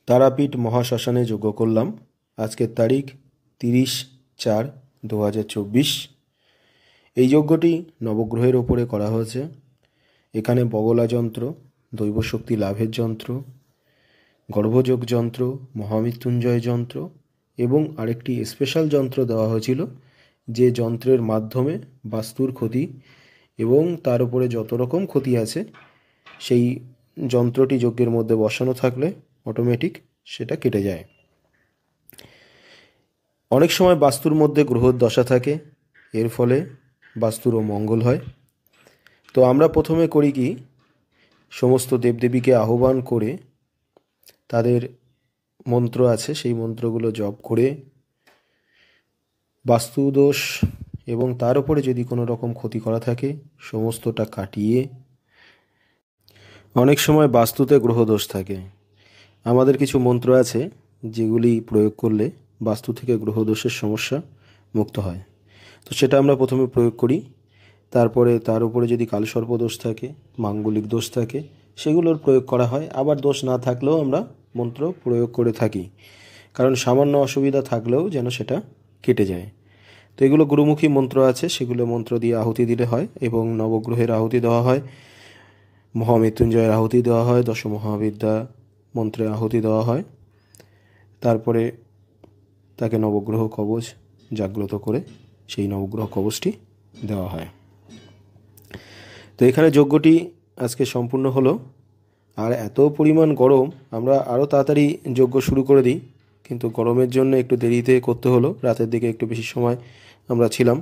তারাপীঠ মহাশ্মশানে যজ্ঞ করলাম। আজকের তারিখ 30/4/2024। এই যজ্ঞটি নবগ্রহের ওপরে করা হয়েছে। এখানে বগলা যন্ত্র, দৈবশক্তি লাভের যন্ত্র, গর্ভযোগ যন্ত্র, মহামৃত্যুঞ্জয় যন্ত্র এবং আরেকটি স্পেশাল যন্ত্র দেওয়া হয়েছিল, যে যন্ত্রের মাধ্যমে বাস্তুর ক্ষতি এবং তার উপরে যত রকম ক্ষতি আছে সেই যন্ত্রটি যজ্ঞের মধ্যে বসানো থাকলে অটোমেটিক সেটা কেটে যায়। অনেক সময় বাস্তুর মধ্যে গ্রহর দশা থাকে, এর ফলে বাস্তুরও মঙ্গল হয়। তো আমরা প্রথমে করি কি, সমস্ত দেবদেবীকে আহ্বান করে তাদের মন্ত্র আছে সেই মন্ত্রগুলো জপ করে বাস্তুদোষ এবং তার উপরে যদি কোনো রকম ক্ষতি করা থাকে সমস্তটা কাটিয়ে, অনেক সময় বাস্তুতে গ্রহদোষ থাকে, আমাদের কিছু মন্ত্র আছে যেগুলি প্রয়োগ করলে বাস্তু থেকে গ্রহদোষের সমস্যা মুক্ত হয়। তো সেটা আমরা প্রথমে প্রয়োগ করি। তারপরে তার উপরে যদি কালসর্প দোষ থাকে, মাঙ্গলিক দোষ থাকে, সেগুলোর প্রয়োগ করা হয়। আবার দোষ না থাকলেও আমরা মন্ত্র প্রয়োগ করে থাকি, কারণ সামান্য অসুবিধা থাকলেও যেন সেটা কেটে যায়। তো এগুলো গুরুমুখী মন্ত্র আছে, সেগুলো মন্ত্র দিয়ে আহুতি দিলে হয় এবং নবগ্রহের আহুতি দেওয়া হয়, মহামৃত্যুঞ্জয়ের আহুতি দেওয়া হয়, দশ মহাবিদ্যা মন্ত্রে আহুতি দেওয়া হয়। তারপরে তাকে নবগ্রহ কবচ জাগ্রত করে সেই নবগ্রহ কবচটি দেওয়া হয়। তো এখানে যজ্ঞটি আজকে সম্পূর্ণ হলো। আর এত পরিমাণ গরম, আমরা আরও তাড়াতাড়ি যজ্ঞ শুরু করে দিই, কিন্তু গরমের জন্য একটু দেরিতে করতে হলো। রাতের দিকে একটু বেশি সময় আমরা ছিলাম।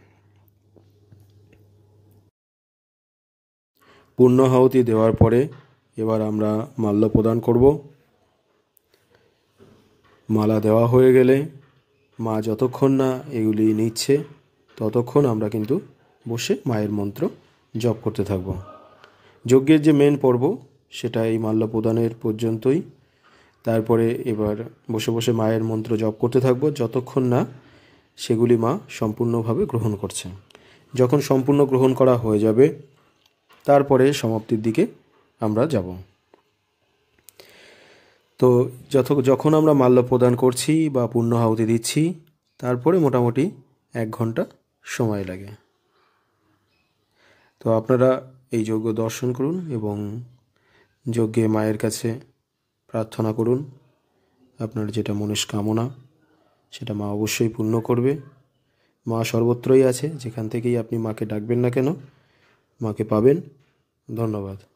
পূর্ণাহুতি দেওয়ার পরে এবার আমরা মাল্য প্রদান করব। মালা দেওয়া হয়ে গেলে মা যতক্ষণ না এগুলি নিচ্ছে ততক্ষণ আমরা কিন্তু বসে মায়ের মন্ত্র জপ করতে থাকব। যজ্ঞের যে মেন পর্ব সেটা এই মাল্য প্রদানের পর্যন্তই। তারপরে এবার বসে বসে মায়ের মন্ত্র জপ করতে থাকব যতক্ষণ না সেগুলি মা সম্পূর্ণভাবে গ্রহণ করছে। যখন সম্পূর্ণ গ্রহণ করা হয়ে যাবে তারপরে সমাপ্তির দিকে আমরা যাব। তো যখন আমরা মাল্য প্রদান করছি বা পূর্ণাহুতি দিচ্ছি, তারপরে মোটামুটি 1 ঘন্টা সময় লাগে। তো আপনারা এই যজ্ঞ দর্শন করুন এবং যজ্ঞে মায়ের কাছে প্রার্থনা করুন। আপনার যেটা মনস্কামনা সেটা মা অবশ্যই পূর্ণ করবে। মা সর্বত্রই আছে, যেখান থেকেই আপনি মাকে ডাকবেন না কেন মাকে পাবেন। ধন্যবাদ।